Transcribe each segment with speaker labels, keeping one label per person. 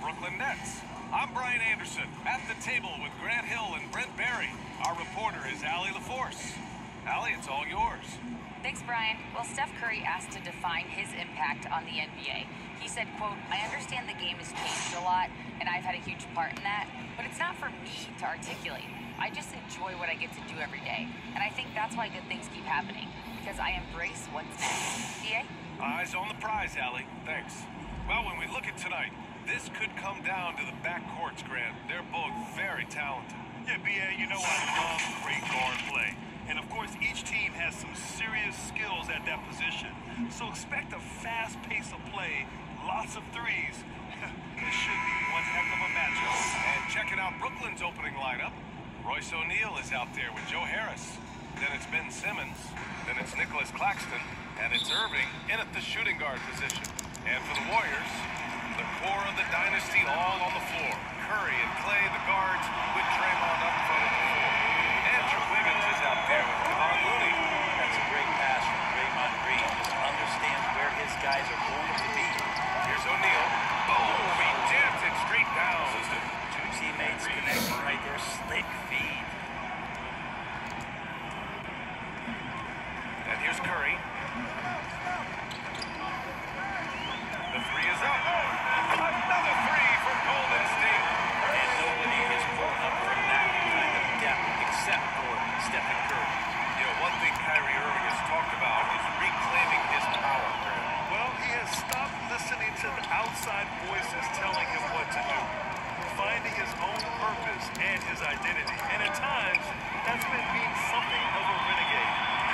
Speaker 1: Brooklyn Nets. I'm Brian Anderson, at the table with Grant Hill and Brent Barry. Our reporter is Allie LaForce. Allie, it's all yours.
Speaker 2: Thanks, Brian. Well, Steph Curry asked to define his impact on the NBA. He said, quote, "I understand the game has changed a lot, and I've had a huge part in that, but it's not for me to articulate. I just enjoy what I get to do every day, and I think that's why good things keep happening, because I embrace what's next." DA?
Speaker 1: Eyes on the prize, Allie. Thanks. Well, when we look at tonight, this could come down to the backcourts, Grant. They're both very talented.
Speaker 3: Yeah, B.A., you know I love great guard play. And, of course, each team has some serious skills at that position. So expect a fast pace of play, lots of threes. This should be one heck of a matchup.
Speaker 1: And checking out Brooklyn's opening lineup, Royce O'Neal is out there with Joe Harris. Then it's Ben Simmons. Then it's Nicholas Claxton. And it's Irving in at the shooting guard position. And for the Warriors, the core of the dynasty all on the floor. Curry and Clay, the guards, with Draymond up front at the four. Andrew Wiggins is out there with Kevon Looney.
Speaker 4: That's a great pass from Draymond Green. Just understands where his guys are going to be.
Speaker 1: Here's O'Neal. Oh, he jammed it straight down.
Speaker 4: Two teammates connecting right there. Slick feed.
Speaker 1: And here's Curry. The three is up. Another three from Golden State.
Speaker 4: And nobody is pulling up from that kind of depth except for Stephen Curry.
Speaker 1: You know, one thing Kyrie Irving has talked about is reclaiming his power.
Speaker 3: Well, he has stopped listening to the outside voices telling him what to do, finding his own purpose and his identity. And at times, that's been being something of a renegade.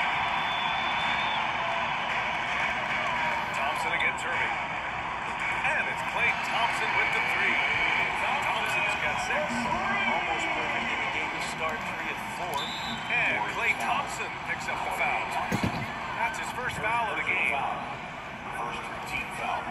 Speaker 1: Thompson against Irving. And it's Klay Thompson with the three. Thompson's got six.
Speaker 4: Almost perfect in the game to start 3 of 4.
Speaker 1: And Klay Thompson picks up the foul. That's his first foul of the game.
Speaker 4: First team foul.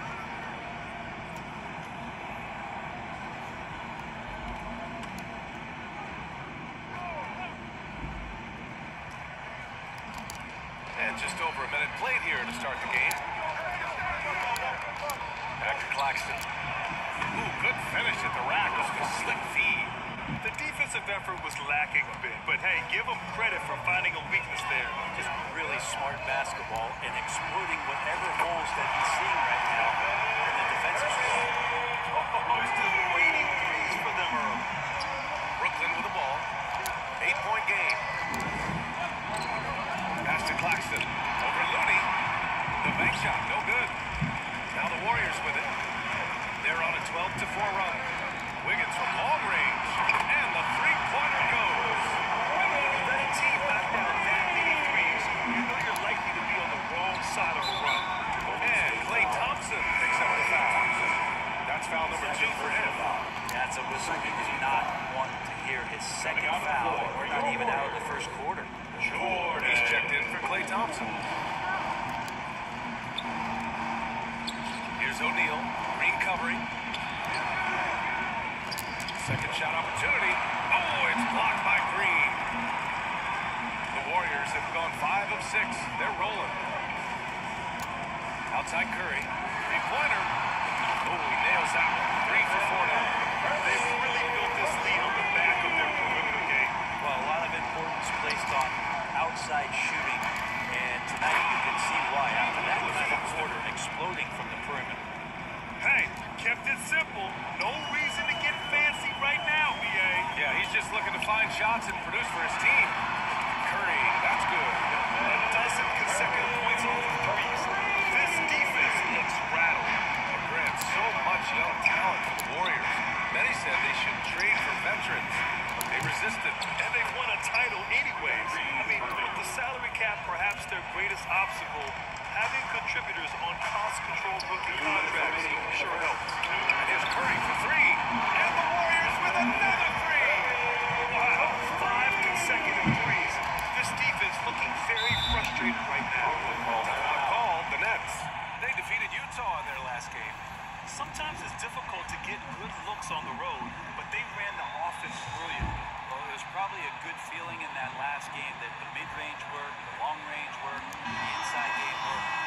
Speaker 1: And just over a minute played here to start the game. Back to Claxton. Ooh, good finish at the rack. Just a slick feed.
Speaker 3: The defensive effort was lacking a bit, but hey, give him credit for finding a weakness there.
Speaker 4: Just really smart basketball and exploiting whatever holes that he's seeing right now in the defensive squad.
Speaker 3: Just waiting threes for them early.
Speaker 1: Brooklyn with the ball. 8-point game. Pass to Claxton. Over Looney. The bank shot, no good. Now the Warriors with it. They're on a 12-4 run. Wiggins from long range. And the three-pointer goes.
Speaker 3: When you let a team knock down that many threes, you know you're likely to be on the wrong side of a run.
Speaker 1: And Klay Thompson picks up the foul. That's foul number 2 for him.
Speaker 4: That's a whistle he did not want to hear his second foul, or not even out of the first quarter.
Speaker 1: Jordan. He's checked in for Klay Thompson. Here's O'Neal. Green covering. Second shot opportunity. Oh, it's blocked by Green. The Warriors have gone 5 of 6. They're rolling. Outside Curry. Three-pointer. Oh, he nails that one. 3 for 4 now.
Speaker 3: They've really built this lead on the back of their perimeter game.
Speaker 4: Well, a lot of importance placed on outside shooting, and tonight you can see why after that kind of quarter exploding from the perimeter.
Speaker 3: Hey, kept it simple. No reason to get fancy right now, B.A.
Speaker 1: Yeah, he's just looking to find shots and produce for his team. Curry, that's good.
Speaker 3: A dozen consecutive points on the threes. This defense looks rattled.
Speaker 1: Grant, so much young talent for the Warriors. Many said they should trade for veterans, but they resisted.
Speaker 3: And they won a title anyways. I mean, with the salary cap perhaps their greatest obstacle, having contributors on cost-controlled rookie contracts sure helps.
Speaker 1: And here's Curry for 3. And the Warriors with another 3.
Speaker 3: Wow, 5 consecutive threes. This defense looking very frustrated right now.
Speaker 1: Timeout called the Nets. They defeated Utah in their last game.
Speaker 3: Sometimes it's difficult to get good looks on the road, but they ran the offense brilliantly.
Speaker 5: Well, there's probably a good feeling in that last game that the mid-range worked, the long-range worked, the inside game worked. But the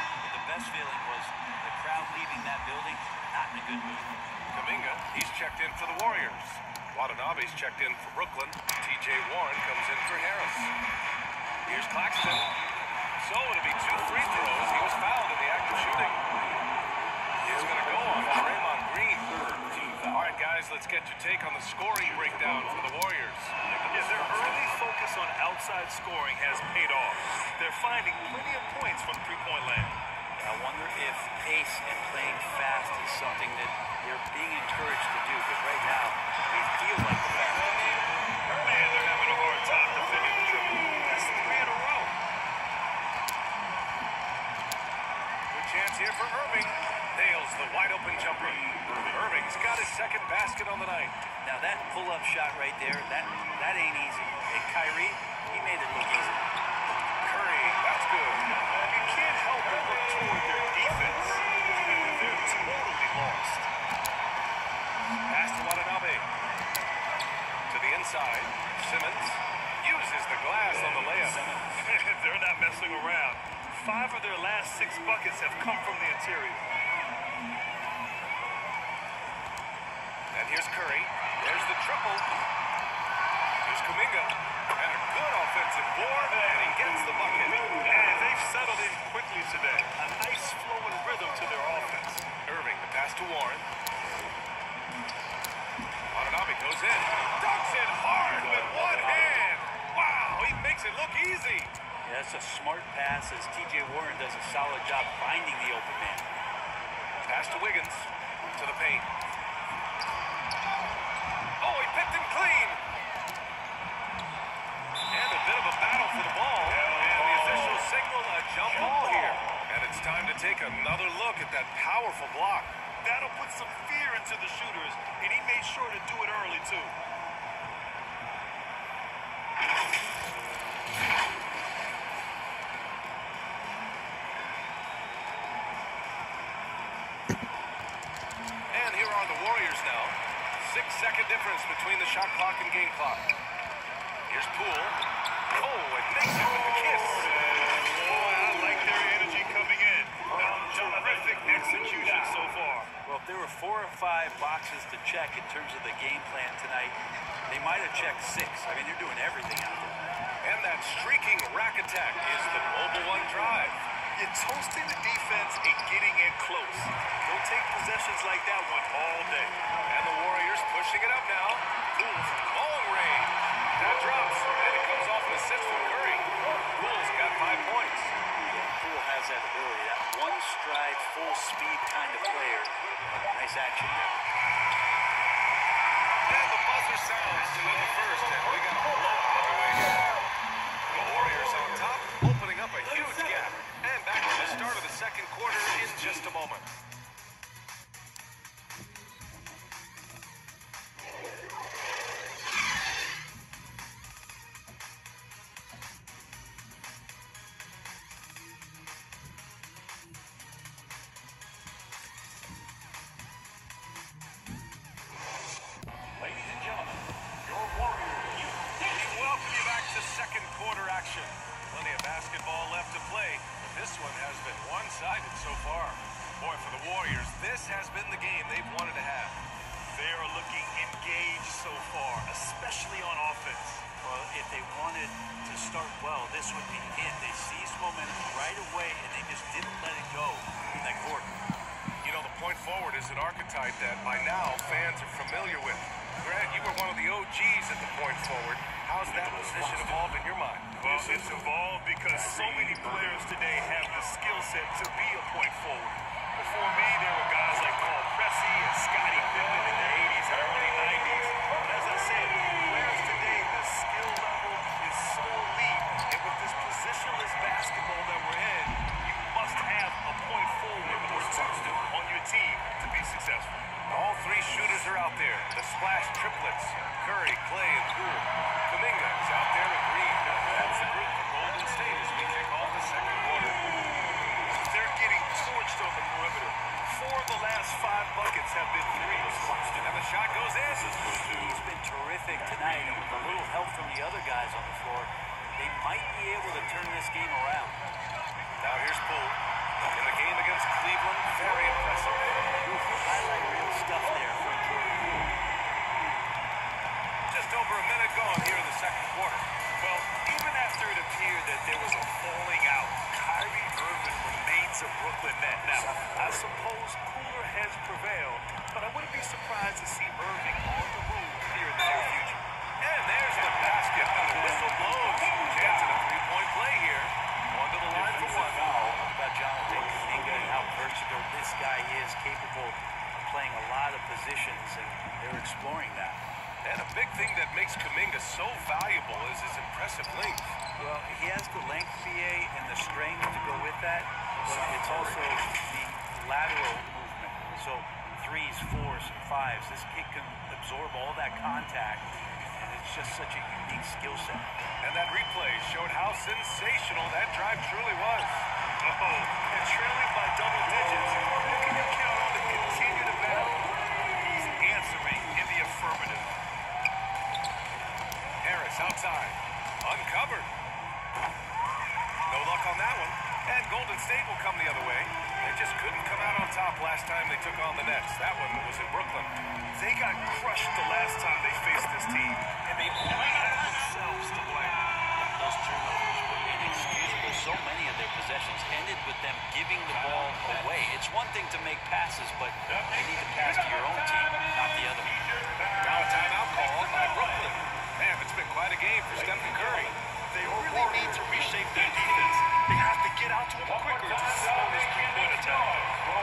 Speaker 5: the best feeling was the crowd leaving that building not in a good mood.
Speaker 1: Kuminga, he's checked in for the Warriors. Watanabe's checked in for Brooklyn. T.J. Warren comes in for Harris. Here's Claxton. So it'll be 2 free throws. He was fouled in the act of shooting. He's going to go on Draymond Green. All right, guys, let's get your take on the scoring breakdown for the Warriors.
Speaker 3: Yeah, their early focus on outside scoring has paid off. They're finding plenty of points from three-point land.
Speaker 4: I wonder if pace and playing fast is something that they're being encouraged to do, because right now they feel like the fastest team.
Speaker 3: Man, they're having a hard time defending the triple. That's 3 in a row.
Speaker 1: Good chance here for Irving. Nails the wide-open jumper. Irving's got his second basket on the night.
Speaker 4: Now that pull-up shot right there, that ain't easy. And Kyrie, he made it look easy.
Speaker 1: Curry, that's good.
Speaker 3: You can't help but look toward their defense. They're totally lost.
Speaker 1: Pass to Watanabe. To the inside. Simmons uses the glass on the layup.
Speaker 3: They're not messing around. 5 of their last 6 buckets have come from the interior.
Speaker 1: And here's Curry. There's the triple. Here's Kuminga. And a good offensive board, and he gets the bucket.
Speaker 3: And they've settled in quickly today. A nice flowing rhythm to their offense.
Speaker 1: Irving, the pass to Warren. Watanabe goes in. Dunks it hard with one hand. Wow, he makes it look easy.
Speaker 4: Yeah, that's a smart pass as T.J. Warren does a solid job finding the open man.
Speaker 1: Pass to Wiggins. To the paint. Oh, he picked him clean. And a bit of a battle for the ball. And the officials signal a jump ball here. And it's time to take another look at that powerful block.
Speaker 3: That'll put some fear into the shooters, and he made sure to do it early, too.
Speaker 1: And here are the Warriors now. 6-second difference between the shot clock and game clock. Here's Poole. Oh, and makes it with a kiss.
Speaker 3: Boy, I like their energy coming in. Terrific execution so far.
Speaker 4: Well, if there were 4 or 5 boxes to check in terms of the game plan tonight, they might have checked 6. I mean, they're doing everything out there.
Speaker 1: And that streaking rack attack is the Mobile One drive.
Speaker 3: You're toasting the defense and getting in close. They'll take possessions like that one all day.
Speaker 1: And the Warriors pushing it up now. Poole from long range. That drops, and it comes off an assist from Curry. Poole's got 5 points.
Speaker 4: Poole has that ability, that one-stride, full-speed kind of player. Nice action there.
Speaker 1: And the buzzer sounds to end the first, and we got a blowout underway here. The Warriors on top, opening up a huge gap. And back to the start of the second quarter in just a moment.
Speaker 3: Ladies and gentlemen, your Warriors. We welcome you back to second quarter action.
Speaker 1: Plenty of basketball left to play, but this one has been one-sided so far. Boy, for the Warriors, this has been the game they've wanted to have.
Speaker 3: They are looking engaged so far, especially on offense.
Speaker 4: Well, if they wanted to start well, this would be it. They seized momentum right away, and they just didn't let it go in that quarter.
Speaker 1: You know, the point forward is an archetype that by now fans are familiar with. Grant, you were one of the OGs at the point forward. How's that position evolved in your mind?
Speaker 3: Well, it's evolved because so many players today have the skill set to be a point forward. Before me, there were guys like Paul Pressey and Scottie Pippen in the 80s and early 90s. But as I said, players today, the skill level is so elite. And with this positionless basketball that we're in, you must have a point forward or two on your team to be successful.
Speaker 1: All 3 shooters are out there. The splash triplets. Curry, Clay, and Poole. Kuminga is out there with Green. That's the group for Golden State as we kick off the second quarter.
Speaker 3: They're getting torched on the perimeter. 4 of the last 5 buckets have been threes.
Speaker 1: And the shot goes in.
Speaker 4: He's been terrific tonight, and with a little help from the other guys on the floor, they might be able to turn this game around.
Speaker 1: Now here's Poole. in the game against Cleveland. Very impressive.
Speaker 4: Highlight reel stuff there from Jordan Poole.
Speaker 1: Just over a minute gone here in the second quarter.
Speaker 3: Well, even after it appeared that there was a falling out, Kyrie Irving remains a Brooklyn Net. Now, I suppose cooler heads prevail, but I wouldn't be surprised to see Irving on the move here in the near future.
Speaker 1: And there's the basket. The whistle blows. Chance at a three-point play here. On to the line for one.
Speaker 4: About Jonathan Kuminga and how versatile this guy is, capable of playing a lot of positions, and they're exploring that.
Speaker 1: And a big thing that makes Kuminga so valuable is his impressive length.
Speaker 4: Well, he has the length, BA, and the strength to go with that, but it's also the lateral movement. So 3s, 4s, 5s, this kid can absorb all that contact, and it's just such a unique skill set.
Speaker 1: And that replay showed how sensational that drive truly was.
Speaker 3: Oh, and trailing by double digits, who can you count on to continue to battle? He's answering in the affirmative.
Speaker 1: Harris outside. Uncovered. No luck on that one. And Golden State will come the other way. They just couldn't come out on top last time they took on the Nets. That one was in Brooklyn.
Speaker 3: They got crushed the last time they faced this team, and they only had themselves to blame.
Speaker 5: Those turnovers were inexcusable. So many of their possessions ended with them giving the ball away. It's one thing to make passes, but you need to pass to your own team, not the other.
Speaker 1: Now a timeout called by Brooklyn. Man, it's been quite a game for Stephen Curry.
Speaker 3: They really need to reshape their defense. They have to get out to him quicker to slow his three-point attack.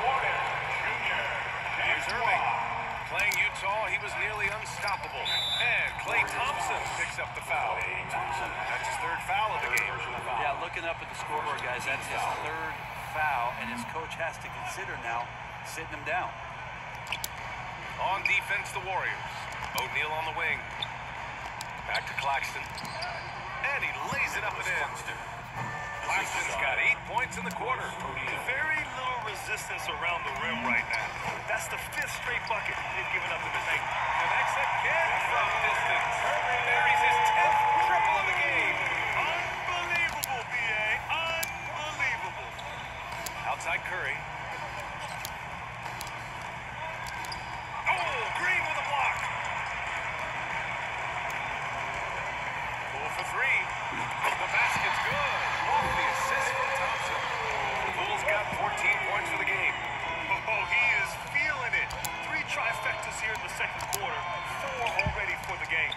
Speaker 1: Here's Irving. Playing Utah, he was nearly unstoppable. And Klay Thompson picks up the foul. That's his third foul of the game.
Speaker 4: Yeah, looking up at the scoreboard, guys, that's his third foul, and his coach has to consider now sitting him down.
Speaker 1: On defense, the Warriors. O'Neal on the wing. Back to Claxton. And he lays it up and in. Claxton's got 8 points in the quarter.
Speaker 3: Very little resistance around the rim right now. That's the 5th straight bucket they've given up in the paint.
Speaker 1: Connects again from distance. Irving buries his 10th triple of the game.
Speaker 3: Unbelievable, B.A. Unbelievable.
Speaker 1: Outside Curry. Oh, Green with a block. 4 for 3. The basket's good. Oh, the assist from Thompson. Poole's got 14 points for the game.
Speaker 3: Oh, he is feeling it. 3 trifectas here in the second quarter. 4 already for the game.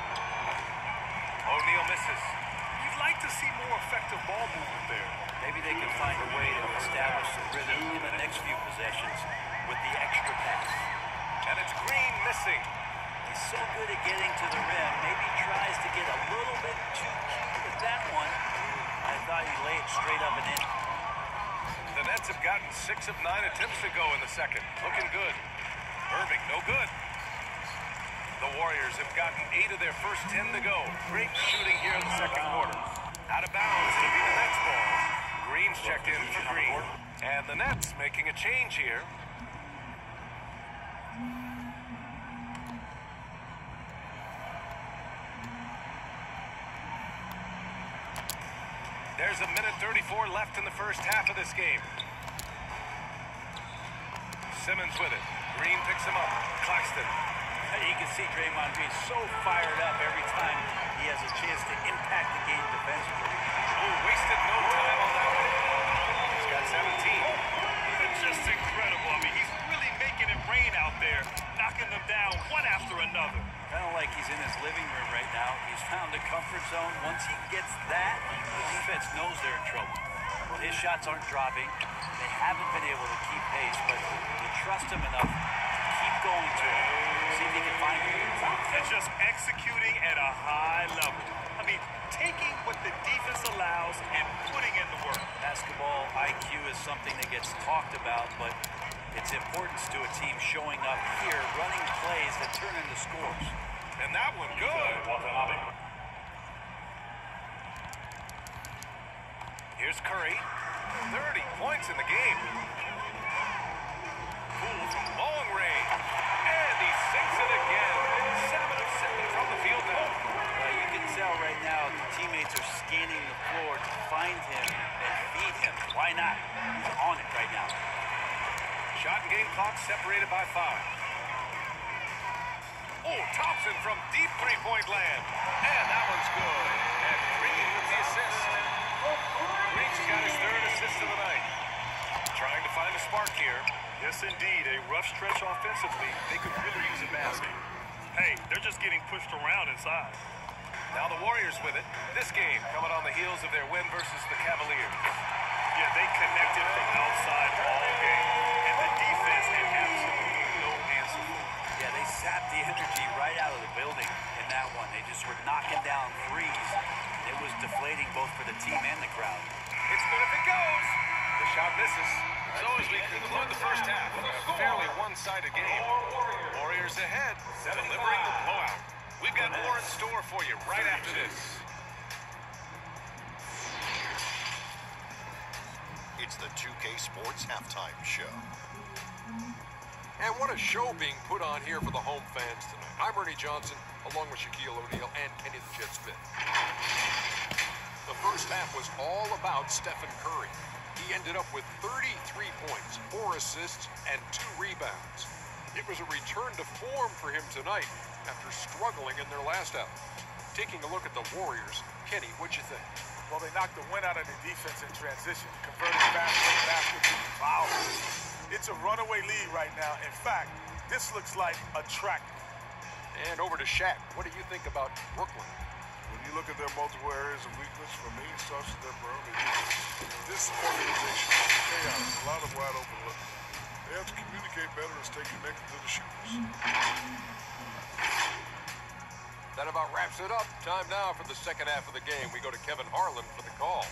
Speaker 1: O'Neal misses.
Speaker 3: You'd like to see more effective ball movement there.
Speaker 4: Maybe they can find a way to establish the rhythm in the next few possessions with the extra pass.
Speaker 1: And it's Green missing.
Speaker 4: He's so good at getting to the rim. Maybe he tries to get a little bit too cute with that one. I thought he laid it straight up and in.
Speaker 1: The Nets have gotten 6 of 9 attempts to go in the second. Looking good. Irving, no good. The Warriors have gotten 8 of their first 10 to go. Great shooting here in the second quarter. Out of bounds, it'll be the Nets ball. Green's checked in for Green. And the Nets making a change here. There's a minute 34 left in the first half of this game. Simmons with it. Green picks him up. Claxton.
Speaker 4: You can see Draymond being so fired up every time he has a chance to impact the game defensively.
Speaker 1: Oh, wasted no time on that one. He's got 17.
Speaker 3: It's just incredible. I mean, he's really making it rain out there, knocking them down one after another.
Speaker 4: Kind of like he's in his living room right now. He's found a comfort zone. Once he gets that, the defense knows they're in trouble. Well, his shots aren't dropping. They haven't been able to keep pace, but you trust him enough to keep going to him. See if he can find you.
Speaker 3: And just executing at a high level. I mean, taking what the defense allows and putting in the work.
Speaker 4: Basketball IQ is something that gets talked about, but its importance to a team showing up here, running plays that turn into scores.
Speaker 1: And that one good. Here's Curry. 30 points in the game. Poole from long range. And he sinks it again. 7 of 7 from the field now.
Speaker 4: You can tell right now the teammates are scanning the floor to find him and beat him. Why not? He's on
Speaker 1: Thompson from deep three-point land. And that one's good. And Green with the assist. Green's got his third assist of the night. Trying to find a spark here.
Speaker 3: Yes, indeed. A rough stretch offensively. They could really use a basket. Hey, they're just getting pushed around inside.
Speaker 1: Now the Warriors with it. This game coming on the heels of their win versus the Cavaliers.
Speaker 3: Yeah, they connected from outside all game. And the defense had absolutely no answer for it.
Speaker 4: Yeah, they sapped the energy right out of the building in that one. They just were knocking down threes. It was deflating both for the team and the crowd.
Speaker 1: It's good if it goes. The shot misses. So as we conclude the first half, a fairly one-sided game. Warriors ahead, delivering the blowout. We've got more in store for you right after this.
Speaker 6: It's the 2K Sports Halftime Show.
Speaker 7: And what a show being put on here for the home fans tonight. I'm Ernie Johnson, along with Shaquille O'Neal and Kenny the Jet Smith. The first half was all about Stephen Curry. He ended up with 33 points, 4 assists, and 2 rebounds. It was a return to form for him tonight after struggling in their last out. Taking a look at the Warriors, Kenny, what'd you think?
Speaker 8: Well, they knocked the wind out of the defense in transition, converting fast break baskets into fouls. It's a runaway lead right now. In fact, this looks like a track.
Speaker 7: And over to Shaq. What do you think about Brooklyn?
Speaker 9: When you look at their multiple areas of weakness, for me, it starts with their perimeter defense. This organization is chaos, a lot of wide open looks. They have to communicate better and stay connected to the shooters.
Speaker 7: That about wraps it up. Time now for the second half of the game. We go to Kevin Harlan for the call.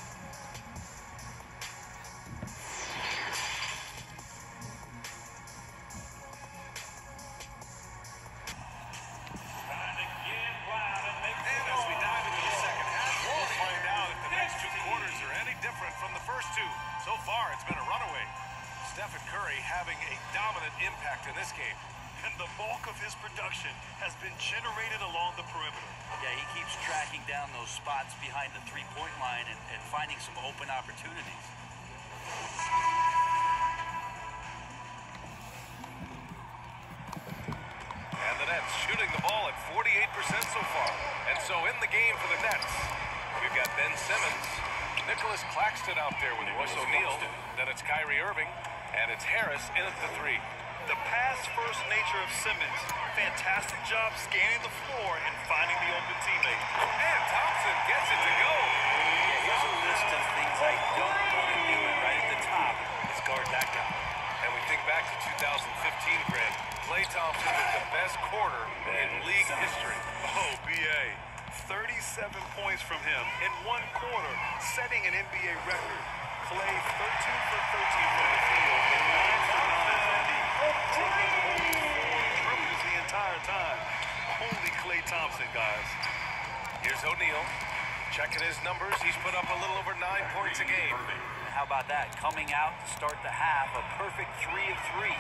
Speaker 1: And as we dive into the second half, we'll find out if the next two quarters are any different from the first two. So far, it's been a runaway. Stephen Curry having a dominant impact in this game.
Speaker 3: And the bulk of his production has been generated along the perimeter.
Speaker 4: Yeah, he keeps tracking down those spots behind the three-point line and finding some open opportunities.
Speaker 1: And the Nets shooting the ball at 48% so far. And so in the game for the Nets, we've got Ben Simmons, Nicholas Claxton out there with Royce O'Neal. Then it's Kyrie Irving, and it's Harris in at the three.
Speaker 3: The pass-first nature of Simmons. Fantastic job scanning the floor and finding the open teammate.
Speaker 1: And Thompson gets it to go.
Speaker 4: Yeah, here's a list of things I don't want to do, and right at the top is guard that guy.
Speaker 1: And we think back to 2015, Grant. Klay Thompson with the best quarter in league history.
Speaker 3: Oh, B.A. 37 points from him in one quarter, setting an NBA record. Klay 13 for 13 from the field and 9 for 9 from deep. Taking only 4 dribbles the entire time. Only Klay Thompson, guys.
Speaker 1: Here's O'Neal. Checking his numbers, he's put up a little over 9 points a game.
Speaker 4: How about that? Coming out to start the half, a perfect 3 of 3.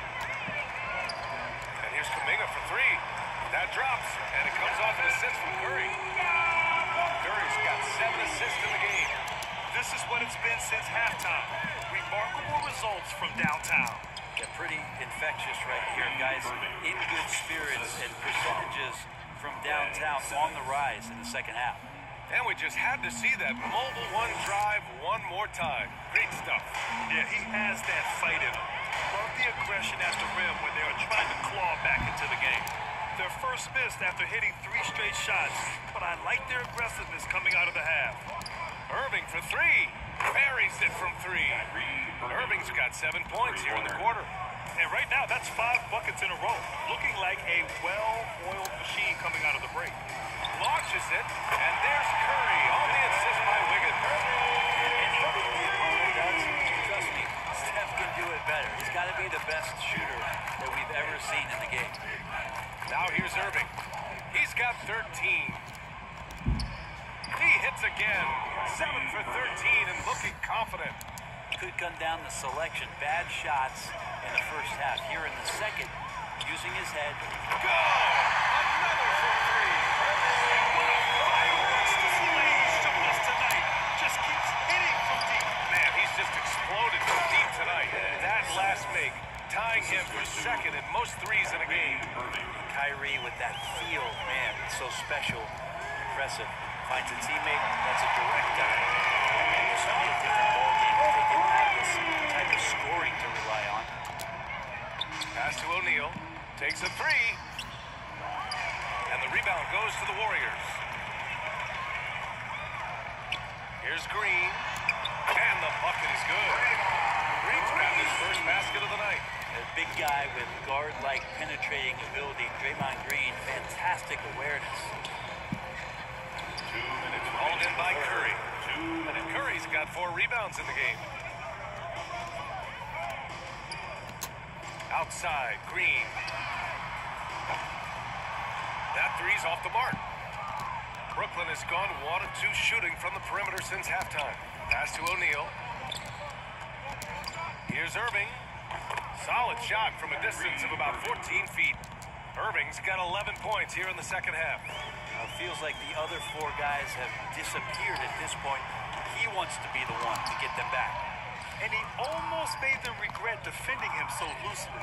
Speaker 1: And here's Kuminga for 3. That drops, and it comes off an assist from Curry. Curry's got 7 assists in the game.
Speaker 3: This is what it's been since halftime. Remarkable results from downtown.
Speaker 4: Yeah, pretty infectious right here, guys. In good spirits and percentages from downtown on the rise in the second half.
Speaker 1: And we just had to see that mobile one drive one more time. Great stuff.
Speaker 3: Yeah, he has that fight in him. Love the aggression at the rim when they are trying to claw back into the game. Their first missed after hitting 3 straight shots, but I like their aggressiveness coming out of the half.
Speaker 1: Irving for 3. Buries it from 3. Irving's got 7 points here in the quarter.
Speaker 3: And right now, that's 5 buckets in a row. Looking like a well-oiled machine coming out of the break.
Speaker 1: Launches it, and there's Curry on the assist by Wiggins.
Speaker 4: Anything the opponent does, trust me, Steph can do it better. He's got to be the best shooter that we've ever seen in the game.
Speaker 1: Now here's Irving. He's got 13. He hits again. 7 for 13 and looking confident.
Speaker 4: Could come down the selection. Bad shots in the first half. Here in the second, using his head.
Speaker 1: Go! Another for 3.
Speaker 3: Just keeps hitting from deep.
Speaker 1: Man, he's just exploded from deep tonight. That last make, tying him for second in most threes in a game.
Speaker 4: Kyrie Curry with that feel, man, it's so special, impressive. Finds a teammate, that's a direct dive. And this will be a different ballgame if they didn't have this type of scoring to rely on.
Speaker 1: Pass to O'Neal. Takes a three. And the rebound goes to the Warriors. Here's Green. And the bucket is good. Green's got his first basket of the night.
Speaker 4: A big guy with guard-like penetrating ability. Draymond Green, fantastic awareness.
Speaker 1: 2 minutes. Called in by Curry. And Curry's got 4 rebounds in the game. Outside, Green. That three's off the mark. Brooklyn has gone 1 of 2 shooting from the perimeter since halftime. Pass to O'Neal. Here's Irving. Solid shot from a distance of about 14 feet. Irving's got 11 points here in the second half.
Speaker 4: Feels like the other 4 guys have disappeared at this point. He wants to be the one to get them back.
Speaker 3: And he almost made them regret defending him so loosely.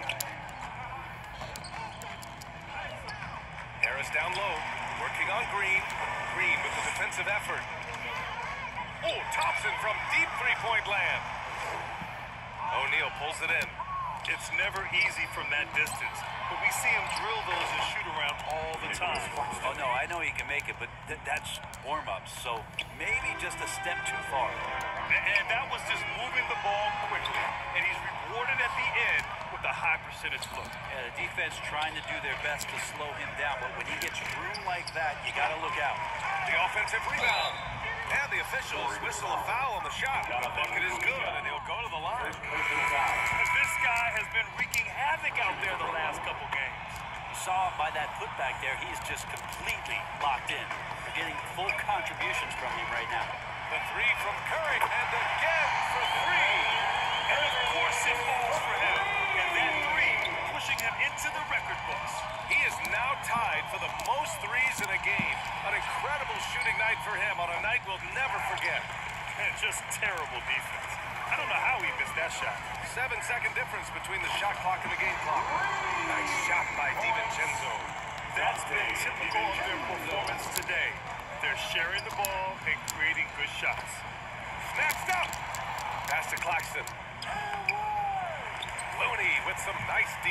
Speaker 1: Harris down low, working on Green. Green with the defensive effort. Oh, Thompson from deep three-point land. O'Neal pulls it in.
Speaker 3: It's never easy from that distance, but we see him drill those and shoot around all the time.
Speaker 4: Oh, no, I know he can make it, but that's warm-ups, so maybe just a step too far.
Speaker 3: And that was just moving the ball quickly, and he's rewarded at the end with a high percentage look.
Speaker 4: Yeah, the defense trying to do their best to slow him down, but when he gets room like that, you got to look out.
Speaker 1: The offensive rebound. And the officials whistle a foul on the shot. The bucket is good, and he'll go to the line.
Speaker 3: This guy has been wreaking havoc out there the last couple games.
Speaker 4: You saw him by that putback there. He's just completely locked in. We're getting full contributions from him right now.
Speaker 1: The three from Curry, and again for three.
Speaker 3: And of course it falls for him. And that three pushing him into the record books.
Speaker 1: He is now tied for the most threes in a game. An incredible shooting night for him on a night we'll never forget.
Speaker 3: And just terrible defense. I don't know how he missed that shot.
Speaker 1: 7-second difference between the shot clock and the game clock. Nice shot by DiVincenzo.
Speaker 3: That's been typical of their performance today. They're sharing the ball and creating good shots.
Speaker 1: Snatched up. Pass to Claxton. Looney with some nice D.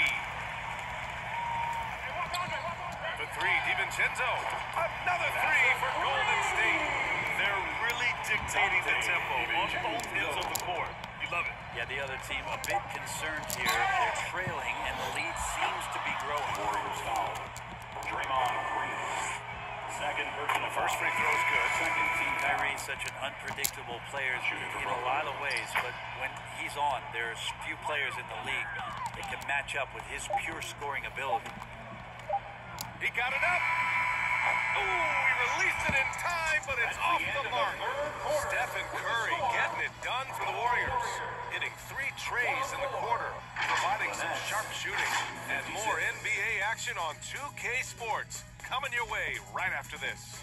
Speaker 1: The three, DiVincenzo. Another three for Golden State.
Speaker 3: They're really dictating the tempo on both ends of the court. You love it.
Speaker 4: Yeah, the other team a bit concerned here. They're trailing, and the lead seems to be growing.
Speaker 5: Warriors foul. Draymond Green. Second version of
Speaker 1: first free throw's good.
Speaker 5: Second team.
Speaker 4: Kyrie's such an unpredictable player in a lot of ways, but when he's on, there's few players in the league that can match up with his pure scoring ability.
Speaker 1: He got it up. Oh, he released it in time, but it's off the mark. Stephen Curry getting it done for the Warriors. Hitting 3 trays in the quarter, providing some sharp shooting. And more NBA action on 2K Sports. Coming your way right after this.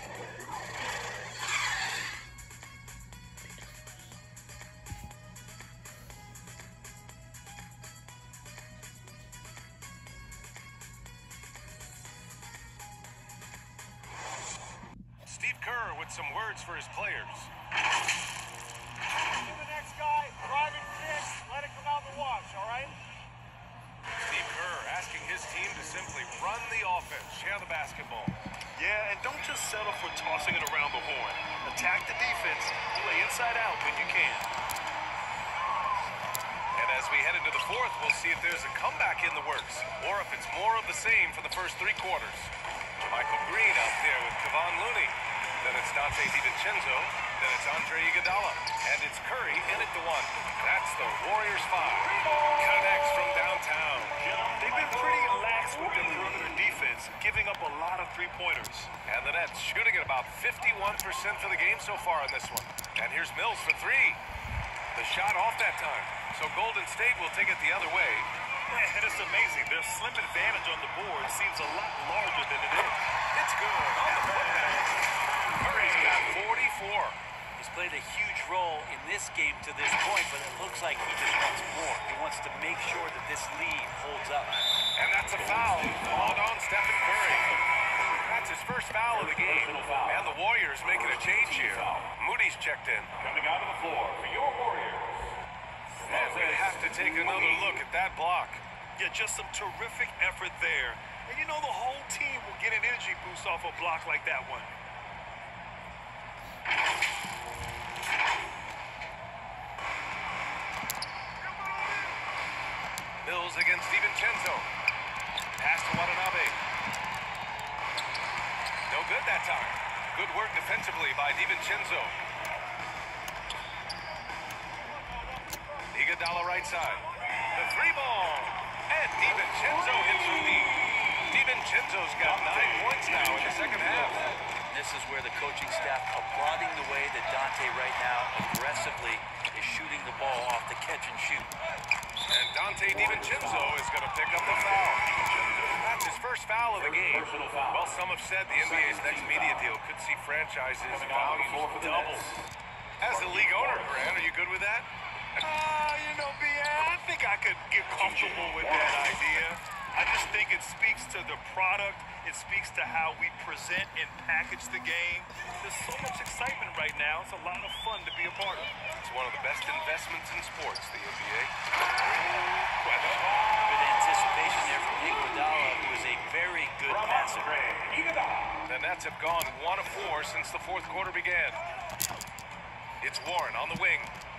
Speaker 1: Steve Kerr with some words for his players.
Speaker 8: To the next guy, driving kick, let it come out the wash, all right?
Speaker 1: Steve Kerr asking his team to simply run the offense, share the basketball.
Speaker 3: Yeah, and don't just settle for tossing it around the horn. Attack the defense, play inside out when you can.
Speaker 1: And as we head into the fourth, we'll see if there's a comeback in the works, or if it's more of the same for the first 3 quarters. Michael Green out there with Kevon Looney. Then it's Dante DiVincenzo. Then it's Andre Iguodala. And it's Curry in at the 1. That's the Warriors 5. Connects from downtown.
Speaker 3: They've been pretty lax with their perimeter defense, giving up a lot of three-pointers.
Speaker 1: And the Nets shooting at about 51% for the game so far in this one. And here's Mills for 3. The shot off that time. So Golden State will take it the other way.
Speaker 3: And it's amazing. Their slim advantage on the board seems a lot larger than it is.
Speaker 1: It's good. On the putback. Curry's got 44.
Speaker 4: He's played a huge role in this game to this point, but it looks like he just wants more. He wants to make sure that this lead holds up.
Speaker 1: And that's a foul. Called on Stephen Curry. Warriors making a change here. Moody's checked in.
Speaker 3: Coming out of the floor for your Warriors.
Speaker 1: And we have to take another look at that block.
Speaker 3: Yeah, just some terrific effort there. And you know the whole team will get an energy boost off a block like that one.
Speaker 1: Mills against DiVincenzo. Pass to Watanabe. No good that time. Good work defensively by DiVincenzo. Iguodala right side. The three ball. And DiVincenzo hits from deep. DiVincenzo's got 9 points now in the second half.
Speaker 4: This is where the coaching staff applauding the way that Dante right now aggressively is shooting the ball off the catch and shoot.
Speaker 1: And Dante DiVincenzo is going to pick up the foul. That's his first foul of the game. Well, some have said the NBA's next media deal could see franchises values double. As the league owner, Grant, are you good with that?
Speaker 3: You know, I think I could get comfortable with that idea. I just think it speaks to the product. It speaks to how we present and package the game. There's so much excitement right now. It's a lot of fun to be a part of.
Speaker 1: It's one of the best investments in sports, the NBA.
Speaker 4: Good anticipation there from Iguodala, who is a very good passer.
Speaker 1: The Nets have gone 1 of 4 since the fourth quarter began. It's Warren on the wing.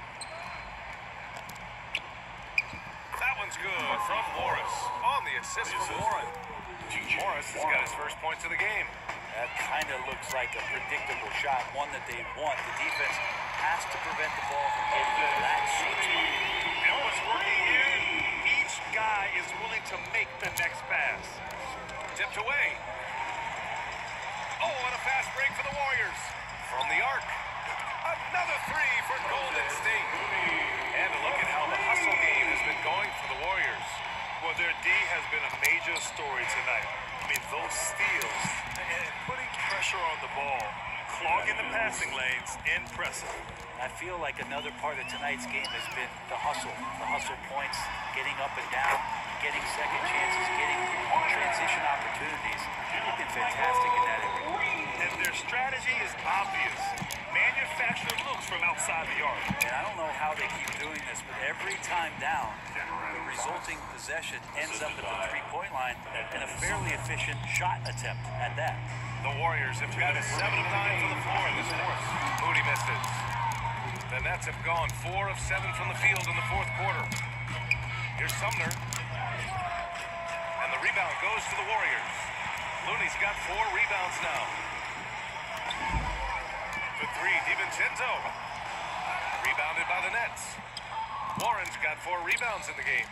Speaker 1: That one's good from Morris. On the assist from Warren. Morris has got his first points of the game.
Speaker 4: That kind of looks like a predictable shot, one that they want. The defense has to prevent the ball from getting to that sweet spot.
Speaker 3: And what's working here, each guy is willing to make the next pass.
Speaker 1: Tipped away. Oh, and a fast break for the Warriors. From the arc. Another three for Golden State. And look at how the hustle game has been going for the Warriors.
Speaker 3: Well, their D has been a major story tonight. I mean, those steals and putting pressure on the ball, clogging the passing lanes, impressive.
Speaker 4: I feel like another part of tonight's game has been the hustle points, getting up and down, getting second chances, getting transition opportunities. They've been fantastic in that area.
Speaker 3: And their strategy is obvious. Manufacture looks from outside the arc.
Speaker 4: And I don't know how they keep doing this, but every time down, the resulting possession ends up at the three-point line and a fairly efficient shot attempt at that.
Speaker 1: The Warriors have got 7 of 9 from the floor in this fourth. Moody misses. The Nets have gone 4 of 7 from the field in the fourth quarter. Here's Sumner. And the rebound goes to the Warriors. Looney's got 4 rebounds now. The three, DiVincenzo. Rebounded by the Nets. Warren's got 4 rebounds in the game.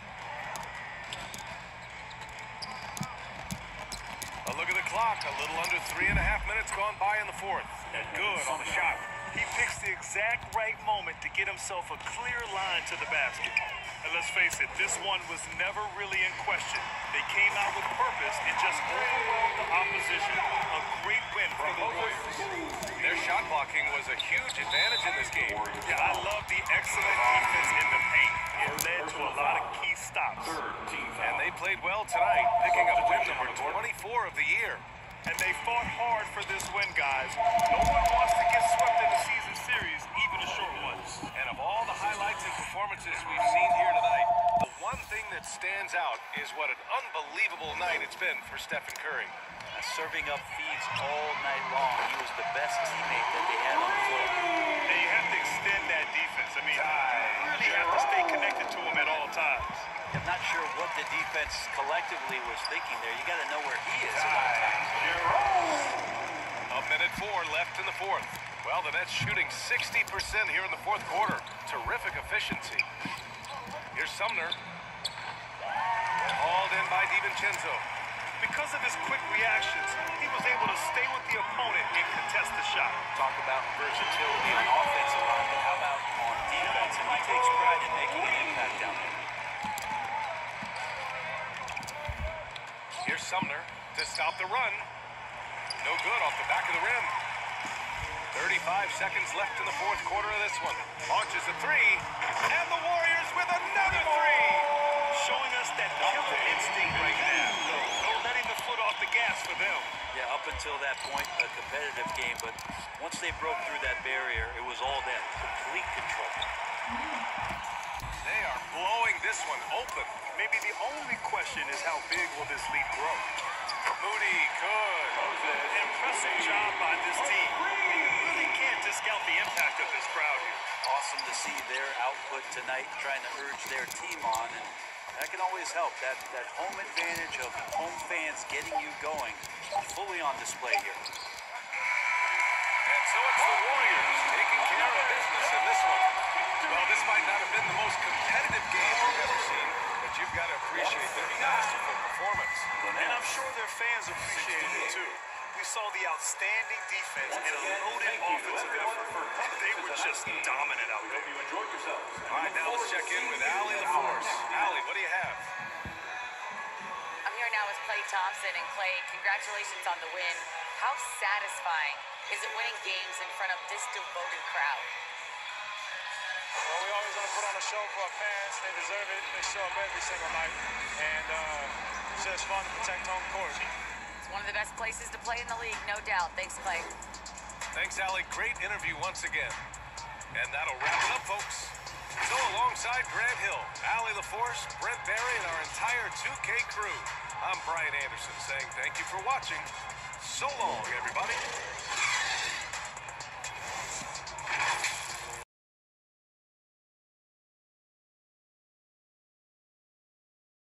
Speaker 1: A look at the clock. A little under 3.5 minutes gone by in the fourth. Good on the shot.
Speaker 3: He picks the exact right moment to get himself a clear line to the basket. And let's face it, this one was never really in question. They came out with purpose and just overwhelmed the opposition. A great win for the Warriors.
Speaker 1: Their shot blocking was a huge advantage in this game.
Speaker 3: Yeah, I love the excellent defense in the paint. It led to a lot of key stops.
Speaker 1: And they played well tonight, picking up win number 24 of the year.
Speaker 3: And they fought hard for this win, guys. No one wants to get swept in the season series, even the short ones.
Speaker 1: And of all the highlights and performances we've seen here tonight, the one thing that stands out is what an unbelievable night it's been for Stephen Curry.
Speaker 4: Serving up feeds all night long. He was the best teammate that they had on the floor.
Speaker 3: And you have to extend that defense. I mean, you really have to stay connected to him at all times.
Speaker 4: I'm not sure what the defense collectively was thinking there. You got to know where he is at all times.
Speaker 1: A minute 4 left in the fourth. Well, the Nets shooting 60% here in the fourth quarter. Terrific efficiency. Here's Sumner. Hauled in by DiVincenzo.
Speaker 3: Because of his quick reactions, he was able to stay with the opponent and contest the shot.
Speaker 4: Talk about versatility on the offensive line, but how about on defense? And he takes pride in making an impact down there.
Speaker 1: Here's Sumner to stop the run. No good off the back of the rim. 35 seconds left in the fourth quarter of this one. Launches a three, and the Warriors with another three.
Speaker 3: Showing us that killer instinct right now. No letting the foot off the gas for them.
Speaker 4: Yeah, up until that point, a competitive game, but once they broke through that barrier, it was all them. Complete control.
Speaker 1: They are blowing this one open.
Speaker 3: Maybe the only question is how big will this lead grow?
Speaker 1: Moody could.
Speaker 3: Impressive job by this team. You really can't discount the impact of this crowd here.
Speaker 4: Awesome to see their output tonight, trying to urge their team on, and that can always help. That home advantage of home fans getting you going, fully on display here.
Speaker 1: And so it's the Warriors taking care of business in this one. Well, this might not have been the most competitive game we've ever seen, but you've got to appreciate their masterful performance.
Speaker 3: And I'm sure their fans appreciated it too. We saw the outstanding defense and a loaded offensive effort. They were just dominant out there.
Speaker 1: All right, now let's check in with Allie LaForce. Allie, what do you have?
Speaker 2: I'm here now with Klay Thompson. And Klay, congratulations on the win. How satisfying is it winning games in front of this devoted crowd?
Speaker 8: Well, we always want to put on a show for our fans. They deserve it. They show up every single night. And it's just fun to protect home court.
Speaker 2: It's one of the best places to play in the league, no doubt. Thanks, Klay.
Speaker 1: Thanks, Allie. Great interview once again. And that'll wrap it up, folks. So alongside Grant Hill, Allie LaForce, Brent Barry, and our entire 2K crew, I'm Brian Anderson saying thank you for watching. So long, everybody.